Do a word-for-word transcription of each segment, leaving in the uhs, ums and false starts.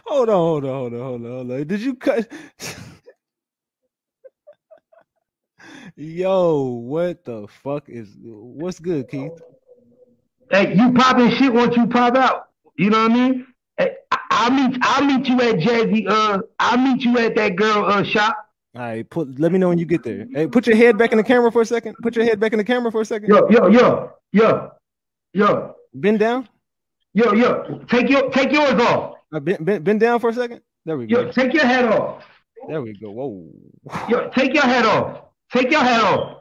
Hold on, hold on, hold on, hold on, hold on. Did you cut? Yo, what the fuck is what's good, Keith? Hey, you popping shit once you pop out. You know what I mean? Hey, I, I'll meet I'll meet you at Jazzy. Uh, I'll meet you at that girl uh shop. All right, put let me know when you get there. Hey, put your head back in the camera for a second. Put your head back in the camera for a second. Yo, yo, yo, yo, yo, Bend down. yo, yo. Take your take yours off. Uh, bend, bend, bend down for a second. There we go. Yo, take your head off. There we go. Whoa. Yo, take your head off. Take your head off.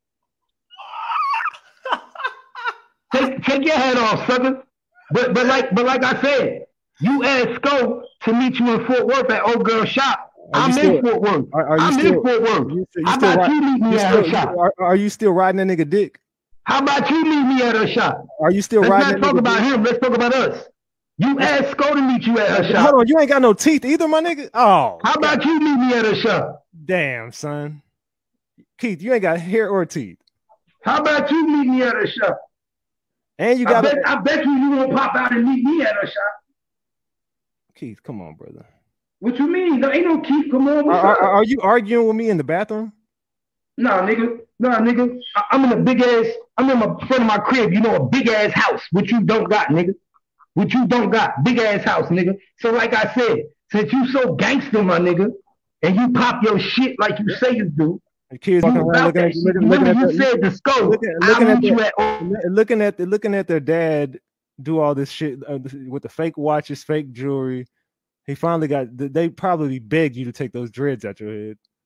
Take take your head off, sucker. But but like but like I said, you asked Sco to meet you in Fort Worth at Old Girl Shop. I'm still, in Fort Worth. Are, are you I'm still, in Fort Worth. You, you How about ride, you meet me at still, her shop? Are, are you still riding that nigga dick? How about you meet me at her shop? Are you still Let's riding Let's that not talk nigga about dick? him. Let's talk about us. You asked Sco to meet you at her shop. Hold on, you ain't got no teeth either, my nigga. Oh. How about God. you meet me at her shop? Damn, son. Keith, you ain't got hair or teeth. How about you meet me at her shop? And you got. I bet, I bet you you won't pop out and meet me at her shop. Keith, come on, brother. What you mean? There ain't no Keith. Come on. Are, are, are you arguing with me in the bathroom? Nah, nigga. Nah, nigga. I, I'm in a big ass. I'm in my front of my crib. You know, a big ass house, which you don't got, nigga. Which you don't got, big ass house, nigga. So, like I said, since you so gangster, my nigga, and you pop your shit like you say you do. The kids looking around, looking at, looking, looking at, you said the scope. Looking, looking at, their, at looking at, the, looking at their dad do all this shit uh, with the fake watches, fake jewelry. He finally got. They probably begged you to take those dreads out your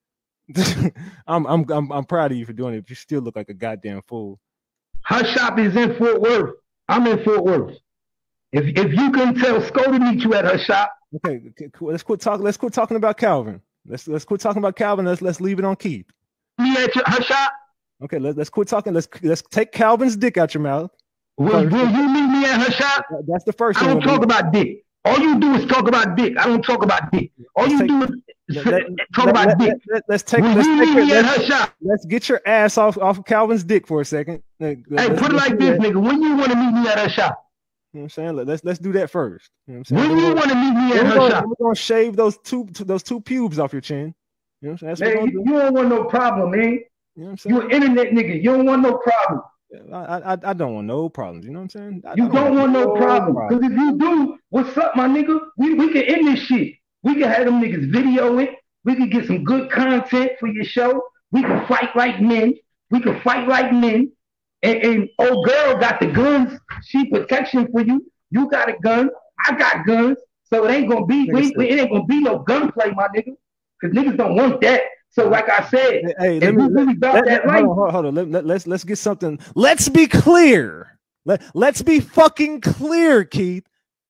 head. I'm, I'm, I'm, I'm proud of you for doing it. But you still look like a goddamn fool. Her shop is in Fort Worth. I'm in Fort Worth. If if you can tell Sco to meet you at her shop. Okay, okay cool. Let's quit talking. Let's quit talking about Calvin. Let's let's quit talking about Calvin. Let's let's leave it on Keith. Me at your, her shop. Okay, let's let's quit talking. Let's let's take Calvin's dick out your mouth. Will, will you meet me at her shop? That's the first. I don't talk about dick. All you do is talk about dick. I don't talk about dick. All you do is talk about dick. Let's take. Let's take me at her shop. Let's get your ass off off of Calvin's dick for a second. Hey, put it like this, nigga. When you want to meet me at her shop? You know what I'm saying? Let's let's do that first. You know what I'm saying? When you want to meet me at her gonna, shop? We're gonna shave those two those two pubes off your chin. You know what I'm saying? Man, you, do. you don't want no problem, man. You know what I'm saying? You're an internet nigga. You don't want no problem. I, I I don't want no problems. You know what I'm saying? I you don't, don't want, want no problem. Because if you do, what's up, my nigga? We we can end this shit. We can have them niggas video it. We can get some good content for your show. We can fight like men. We can fight like men. And, and old girl got the guns. She protection for you. You got a gun. I got guns. So it ain't gonna be we, we, it ain't gonna be no gunplay, my nigga. Cause niggas don't want that. So like I said, hey, let me, really let, let, hold on, hold on. Let, let, let's let's get something. Let's be clear. Let, let's be fucking clear, Keith.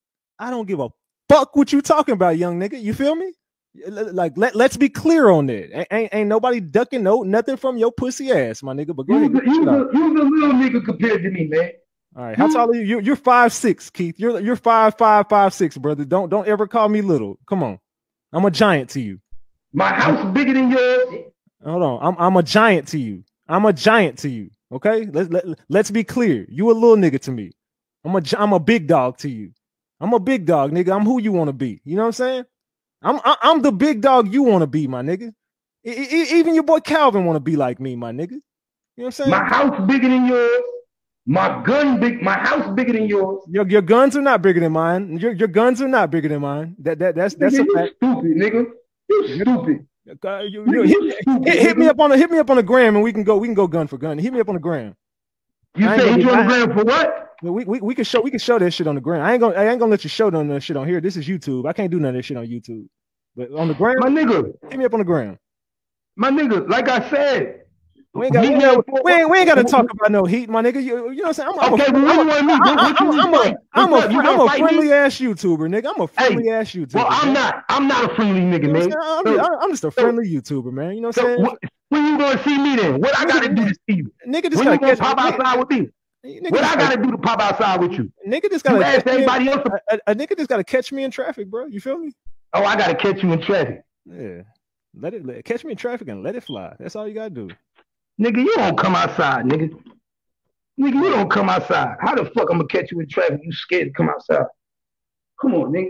I don't give a fuck what you talking about, young nigga. You feel me? Like let, let's be clear on that. Ain't, ain't nobody ducking no nothing from your pussy ass, my nigga. But go you, ahead. You, you, you the little nigga compared to me, man. All right, how tall are you? You're, you're five six, Keith. You're you're five five five six, brother. Don't don't ever call me little. Come on, I'm a giant to you. My house bigger than yours. Hold on, I'm I'm a giant to you. I'm a giant to you. Okay, let's let, let's be clear. You a little nigga to me. I'm a I'm a big dog to you. I'm a big dog, nigga. I'm who you want to be. You know what I'm saying? I'm I'm the big dog you want to be, my nigga. E even your boy Calvin want to be like me, my nigga. You know what I'm saying? My house bigger than yours. My gun big. My house bigger than yours. Your your guns are not bigger than mine. Your your guns are not bigger than mine. That that that's that's nigga, a fact. Stupid nigga. You stupid. Uh, you, you, hit, stupid hit, hit me up on the hit me up on the gram and we can go we can go gun for gun. Hit me up on the gram. You say hit you on the gram for what? We, we we can show we can show that shit on the gram. I ain't gonna I ain't gonna let you show none of that shit on here. This is YouTube. I can't do none of that shit on YouTube. But on the gram, my nigga, hit me up on the gram. My nigga, like I said, we ain't got we ain't, we ain't, we ain't got to talk about no heat, my nigga. You, you know what I'm saying? I'm, I'm okay, a, but what you want me? I'm a I'm a I'm a friendly ass YouTuber, nigga. I'm a friendly ass YouTuber. Well, I'm not. I'm not a friendly nigga, man. I'm, just, I'm just a friendly YouTuber, man. You know what I'm saying? When you gonna see me then? What I gotta do to see you? Nigga, just when you gonna pop outside with me? What I gotta do to pop outside with you? Nigga just gotta ask everybody else. A, a nigga just gotta catch me in traffic, bro. You feel me? Oh, I gotta catch you in traffic. Yeah, let it let, catch me in traffic and let it fly. That's all you gotta do. Nigga, you don't come outside, nigga. Nigga, you don't come outside. How the fuck I'm gonna catch you in traffic? You scared to come outside? Come on, nigga.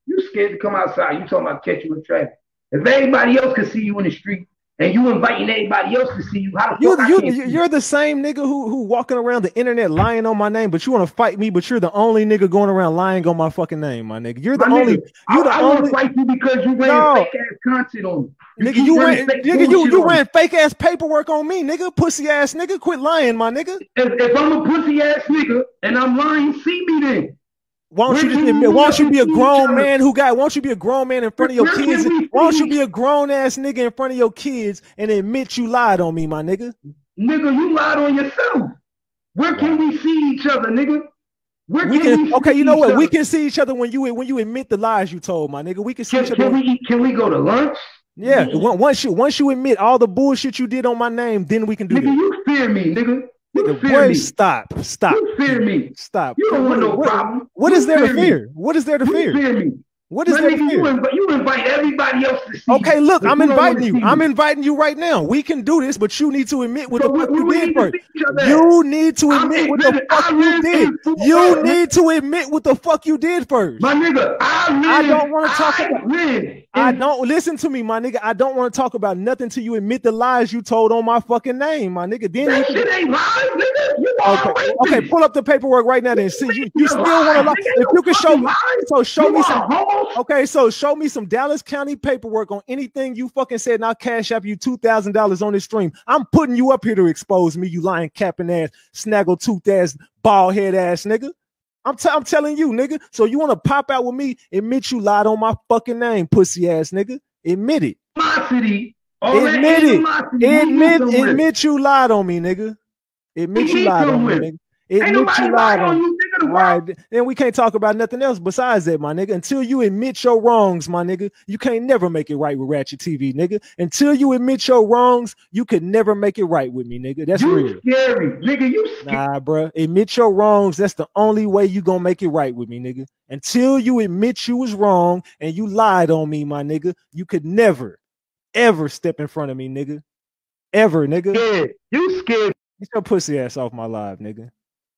You scared to come outside. You talking about catch you in traffic. If everybody else can see you in the street and you inviting everybody else to see you, how the You, fuck I you, can't see you're you? the same nigga who who walking around the internet lying on my name, but you want to fight me, but you're the only nigga going around lying on my fucking name, my nigga. You're the My only, nigga, you the I, I want only, to fight you because you ran no, fake ass content on me. You nigga, keep you running ran, fake nigga, you, bullshit you on me. ran fake ass paperwork on me, nigga, pussy ass nigga, quit lying, my nigga. If, if I'm a pussy ass nigga and I'm lying, see me then. Why don't Where you just can we admit, why meet don't up you and be a see each grown other? man who got, why don't you be a grown man in front of your Where kids? can we Why don't you see? be a grown ass nigga in front of your kids and admit you lied on me, my nigga? Nigga, you lied on yourself. Where can Wow. we see each other, nigga? Where We can can, we okay, see you know each what? We other? can see each other when you when you admit the lies you told, my nigga. We can see Can, each other can when, we eat, can we go to lunch? yeah. Once you once you admit all the bullshit you did on my name, then we can do Nigga, that. you fear me, nigga. You Nigga, fear boy, me. stop, stop, You fear me. stop. You don't What want is no what, problem. what is You there to fear me. fear? What is there to You fear? fear me. What is My there to nigga, you fear? invite, you invite everybody else to see Okay, you, look, but I'm you don't want inviting to you. see I'm me. inviting you right now. We can do this, but you need to admit what So the we, fuck we, you we did need to first. see each other. You need to I'm, admit what listen, the fuck I you live did. in Fort You Worth, need to admit what the fuck you did first. my nigga. I I live. don't want to talk I about. live. I In, don't listen to me, my nigga. I don't want to talk about nothing till you admit the lies you told on my fucking name, my nigga. Then we that can. shit ain't lies, nigga. You are Okay, a okay. rapist. Pull up the paperwork right now. Then see you. You You're still want to lies, lie? nigga. If You you can show fucking me, lies. so show You me are some. a host. Okay, so show me some Dallas County paperwork on anything you fucking said, and I'll cash up you two thousand dollars on this stream. I'm putting you up here to expose me, you lying capping ass, snaggle tooth ass, bald head ass nigga. I'm, t- I'm telling you, nigga. So you want to pop out with me? Admit you lied on my fucking name, pussy ass nigga. Admit it. Animosity. All that Admit it. animosity. Who you Admit, come with? admit you lied on me, nigga. Admit Who you he lied come on me, with? nigga. Ain't Admit you nobody lied lying on on me. you, nigga. The All world. right, then we can't talk about nothing else besides that, my nigga. Until you admit your wrongs, my nigga, you can't never make it right with Ratchet T V, nigga. Until you admit your wrongs, you could never make it right with me, nigga. That's You real. scary, nigga. You scary. Nah, bro. Admit your wrongs. That's the only way you gonna make it right with me, nigga. Until you admit you was wrong and you lied on me, my nigga, you could never, ever step in front of me, nigga. Ever, nigga. Yeah, you scared. Get your pussy ass off my live, nigga.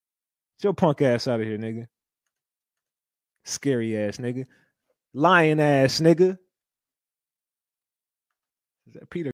Get your punk ass out of here, nigga. Scary ass nigga. Lying ass nigga. Is that Peter?